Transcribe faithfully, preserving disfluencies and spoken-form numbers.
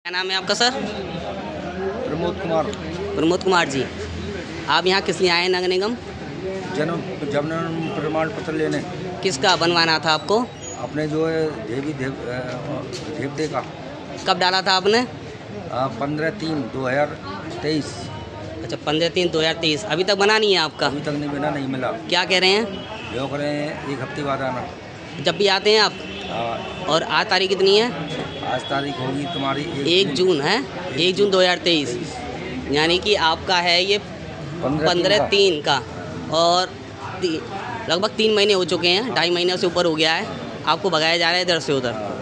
क्या नाम है आपका सर? प्रमोद कुमार। प्रमोद कुमार जी, आप यहाँ किस लिए आए हैं नगर निगम? जन्म जन्म प्रमाण पत्र लेने। किसका बनवाना था आपको? अपने जो है देवी देव देवते का। कब डाला था आपने? पंद्रह तीन दो हजार तेईस। अच्छा, पंद्रह तीन दो हज़ार तेईस। अभी तक बना नहीं है आपका? अभी तक नहीं बना, नहीं मिला। क्या कह रहे हैं? जो कह रहे हैं एक हफ्ते बाद आना। जब भी आते हैं आप? हाँ। और आज तारीख कितनी है? आज तारीख होगी तुम्हारी एक जून है। एक जून दो हज़ार तेईस, यानी कि आपका है ये पंद्रह तीन का, और ती, लगभग तीन महीने हो चुके हैं, ढाई महीने से ऊपर हो गया है। आपको भगाया जा रहा है इधर से उधर।